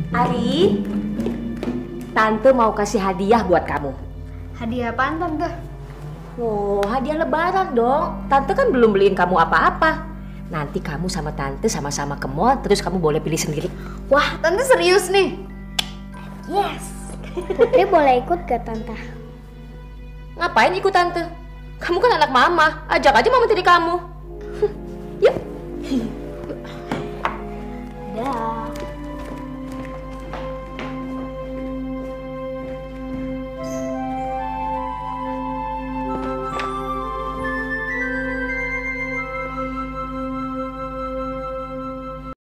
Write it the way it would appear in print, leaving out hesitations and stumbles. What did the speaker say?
Ari, Tante mau kasih hadiah buat kamu. Hadiah apaan, Tante? Oh, hadiah lebaran dong. Tante kan belum beliin kamu apa-apa. Nanti kamu sama Tante sama-sama ke mall, terus kamu boleh pilih sendiri. Wah, Tante serius nih? Yes. Putri boleh ikut gak, Tante? Ngapain ikut Tante? Kamu kan anak mama, ajak aja mama tiri kamu.